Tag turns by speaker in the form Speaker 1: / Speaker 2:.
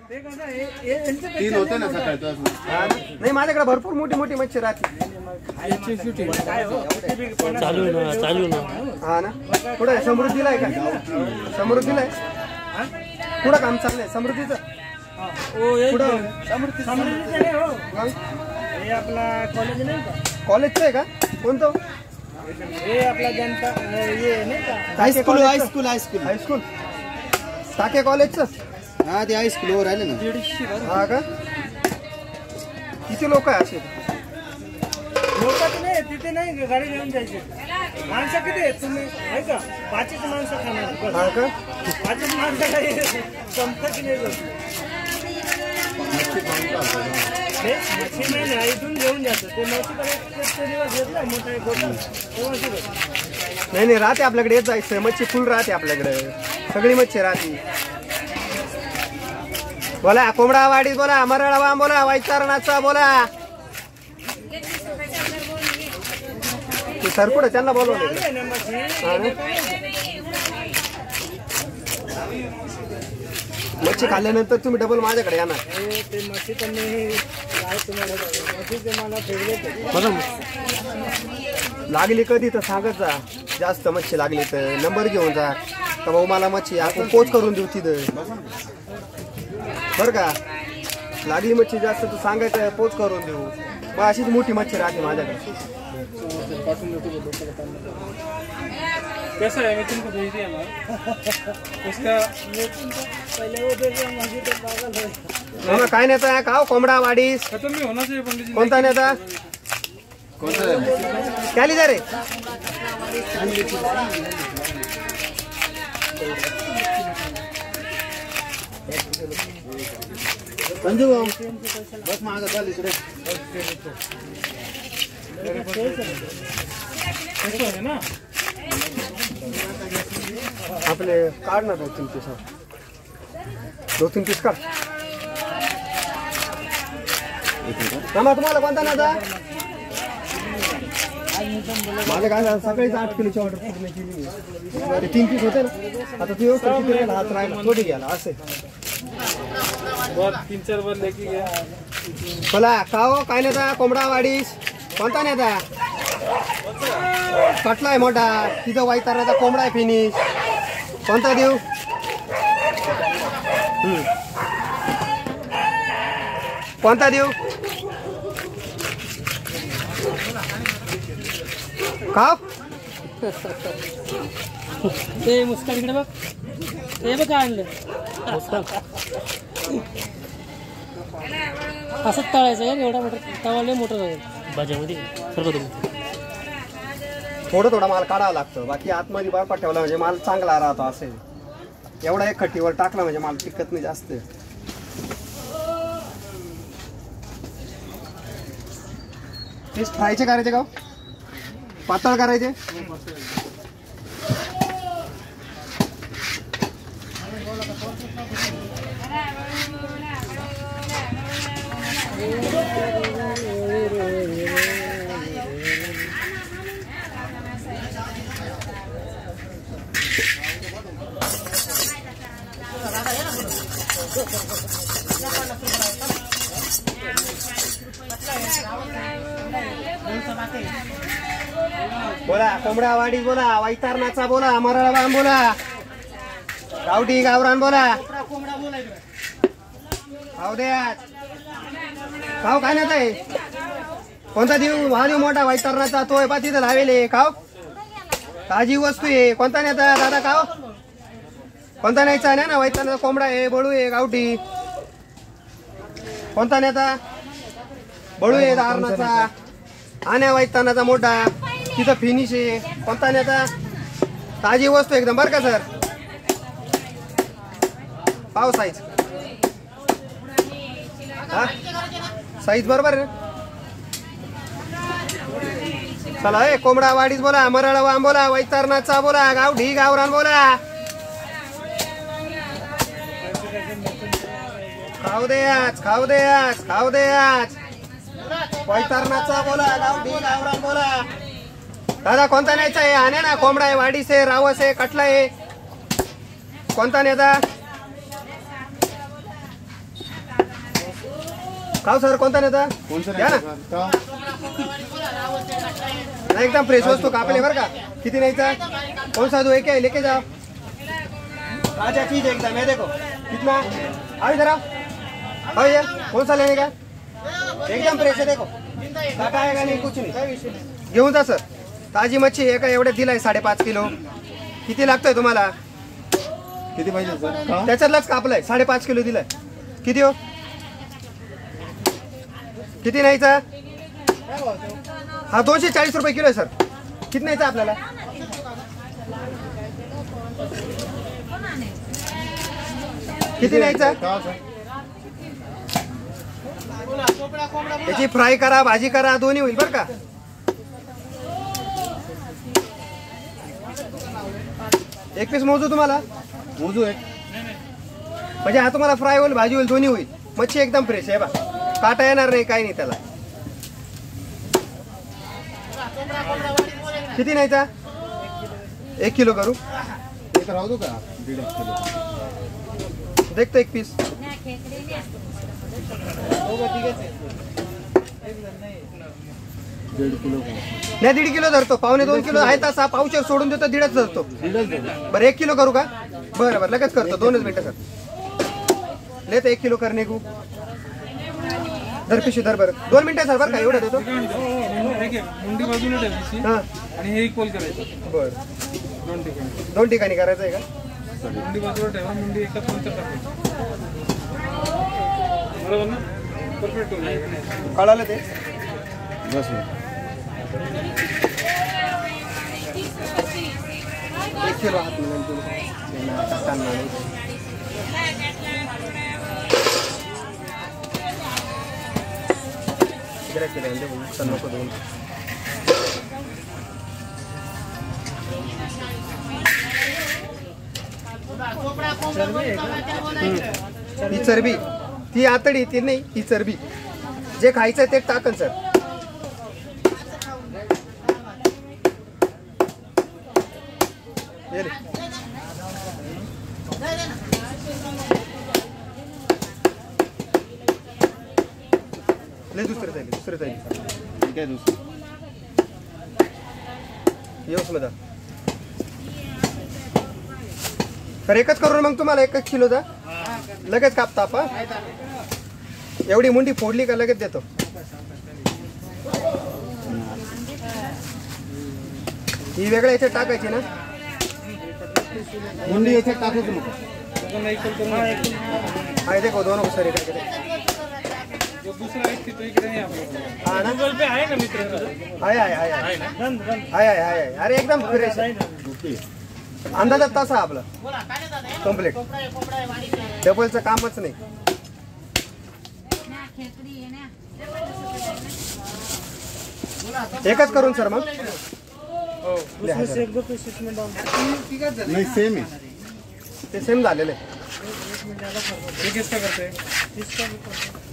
Speaker 1: तीन होते ना सकाळचं.
Speaker 2: नाही माझ्याकडे भरपूर मोठी मोठी मच्छी राहते.
Speaker 3: चालू ना
Speaker 2: हा ना. कुठं समृद्धीला आहे का? समृद्धीला आहे. कुठं काम चाललंय समृद्धीचं?
Speaker 3: आपला कॉलेज नाही का?
Speaker 2: कॉलेजचं आहे का? कोणतं?
Speaker 3: हे आपला जनता हे नाही का?
Speaker 2: हायस्कूल हायस्कूल टाके कॉलेजचं.
Speaker 1: हा ते हायस्कूल वर राहिले ना.
Speaker 2: हा का? किती लोक आहे असे?
Speaker 3: लोक नाही तिथे नाही गाडी घेऊन जायचे. माणसं किती आहेत तुम्ही आहे का? 5 माणसं खाणार.
Speaker 2: हा का?
Speaker 3: 5 माणसं काही संपत की नाही. मच्छी नाही ना इथून घेऊन जातं ते मच्छी दिवस घेतला मोठा एक होता
Speaker 2: नाही नाही राहते आपल्याकडे. येत जायचं मच्छी फुल राहते आपल्याकडे. सगळी मच्छी राहते. बोला कोंबडा वाडीत बोला, मरळा वाम बोला, वैतरणाचा बोला. सर कुठे त्यांना बोलवलं? मच्छी खाल्ल्यानंतर तुम्ही डबल माझ्याकडे येणार. लागली कधी तर सांगत जा. जास्त मच्छी लागली तर नंबर घेऊन जा. तर भाऊ मला मच्छी आपण पोच करून देऊ तिथं बरं का. लागली मच्छी जास्त तर सांगायचं पोच करून देऊ. मग अशीच मोठी मच्छी राहते माझ्याकडे.
Speaker 3: कैसा है? मैं तुमको भेज दिया ना उसका पहले वो भेज दिया मस्जिद पे पागल है.
Speaker 2: काय नेता का कोंबडा वाडीस?
Speaker 3: खत्म भी होना चाहिए पंडित जी.
Speaker 2: कोणता नेता? क्या लिजा रे?
Speaker 1: संजू बस मागं चाल इकडे.
Speaker 3: ना
Speaker 2: आपले काढ ना 2-3 पीस. 2-3 पीस काढ. मामा तुम्हाला कोणता नेता? माझं काय सकाळीच 8 किलोची ऑर्डर पूर्ण केली. 3 पीस होते ना. आता तू येऊ किती राहिला? हात राहिला थोडी गेला असे.
Speaker 3: 3-4 बार लेके गया.
Speaker 2: बोला खाओ काय नेता? कोंबडा वाडीस कोणता नेता? कटलाय मोठा तिथं वैतरणाचा कोंबडा आहे फिनिश. कोणता देऊ? कोणता देऊ? खाओ.
Speaker 3: ते मुस्कान इकडे बघ. ते बघ काय आणलं. असंच तळायचं आहे. एवढा मोठा तवा लय मोठा जाईल भाज्यामध्ये.
Speaker 2: थोडं थोडा माल काढावा लागतं. बाकी आतमध्ये बर्फात ठेवला म्हणजे माल चांगला राहतो. असे एवढा एक खट्टीवर टाकला म्हणजे माल टिकत नाही जास्त. पीस फ्रायचे करायचे का? पातळ करायचे? बोला कोंबडा वाडी बोला, वैतरणाचा बोला, मरळवाम बोला, गावठी गावरान बोला. खाऊ दे आज. खाऊ काय नाही आहे? कोणता देऊ? महादेव मोठा वैतरणाचा तो आहे पा तिथं लावेले. खाऊ ताजी वस्तू आहे. कोणता नेता दादा? खाऊ कोणता न्यायचा नाही ना? वैतरणाचा कोंबडा आहे, बळू आहे, गावठी. कोणता नेता? बळू आहे दारणाचा. आणि वैतरणाचा मोठा तिथं फिनिश आहे. कोणता नेता? ताजी वस्तू एकदम बरं का सर. पाव साईज. हा साईज बरोबर आहे. चला ए कोंबडा वाडीच बोला, मरळवाम बोला, वैतरणाचा बोला, गावठी गावरान बोला. खाऊ दे आज, खाऊ दे आज, खाऊ दे आज. वैतरणाचा बोला, गावठी गावरान बोला. दादा कोणता न्यायचा आहे? आणे ना. कोंबडा आहे, वाडीस आहे, रावस आहे, कटला आहे. कोणता नेता? खाओ सर कोणता नेता
Speaker 1: कोणचं
Speaker 2: द्या ना
Speaker 1: नाही का?
Speaker 2: नाही, एकदम फ्रेश वस्तू कापले बरं का. किती न्यायचा कौन सा दो एक है लेके जाओ ताजा चीज एकदम है देखो कितना आओ इधर आओ आओ ये कौन सा लेने का एकदम फ्रेश है देखो काटा आएगा नहीं कुछ नहीं घेऊन जा सर. ताजी मच्छी एका एवढ्यात दिलाय 5.5 किलो. किती लागतोय तुम्हाला
Speaker 1: किती पाहिजे सर का?
Speaker 2: त्याच्यातलाच कापलाय 5.5 किलो दिलाय. किती हो किती न्यायचा हा 240 रुपये किलो आहे सर. किती न्यायचा आपल्याला किती न्यायचा
Speaker 1: का सर?
Speaker 2: याची फ्राय करा भाजी करा दोन्ही होईल बरं का. एक पीस मोजू तुम्हाला
Speaker 1: मोजू एक
Speaker 2: म्हणजे हा तुम्हाला फ्राय होईल भाजी होईल दोन्ही होईल. मच्छी एकदम फ्रेश आहे बा काटा येणार नाही काही नाही त्याला. किती न्यायचा 1 किलो करू
Speaker 1: एक राहू दो का 1.5 किलो
Speaker 2: देखतो एक पीस
Speaker 1: दीड किलो
Speaker 2: नाही 1.5 किलो धरतो 1.5-2 किलो आहे तसा पावशेर सोडून देतो 1.5 धरतो. बरं 1 किलो करू का बरं बरं लगेच करतो 2च मिनिटं सर. लेत 1 किलो करणे को धर पिशवी धर बरं 2 मिनिटं सर बरं का एवढं देतो.
Speaker 3: मुंडी बाजूला ठेवायची
Speaker 2: हां
Speaker 3: आणि हे इक्वल करायचं
Speaker 2: बरं
Speaker 3: 2 ठिकाणी.
Speaker 2: 2 ठिकाणी करायचं आहे का
Speaker 3: मुंडी बाजूला ठेवा मुंडी एकाच नंतर टाकायची बरोबर ना परफेक्ट होईल.
Speaker 2: कळालं ते
Speaker 1: बस
Speaker 2: 1 किलो हात मिळेल नको दोन ही चरबी ती आतडी ती नाही ही चरबी जे खायचं ते टाकन सर. दुसरे जाईल
Speaker 1: ठीक आहे दुसरं
Speaker 2: येऊस मध्ये तर एकच करू मग तुम्हाला 1 किलोचा लगेच कापता आपण. एवढी मुंडी फोडली का लगेच देतो. ही वेगळ्या याच्यात टाकायची ना
Speaker 1: मुंडी याच्यात टाकूच नको.
Speaker 2: आहे देखो दोन सर
Speaker 3: दुसरा एक तिथे इकडे नाही आपल्याकडे.
Speaker 2: हा ना
Speaker 3: Google Pay आहे ना मित्रांकडे
Speaker 2: आहे अरे एकदम फ्रेश
Speaker 1: ओके
Speaker 2: अंदाजात तसा आपला कम्प्लीट डबलचं कामच नाही. एकच करून सर मग
Speaker 1: नाही सेम आहे
Speaker 2: ते सेम झालेलं आहे.
Speaker 3: हे किसका करते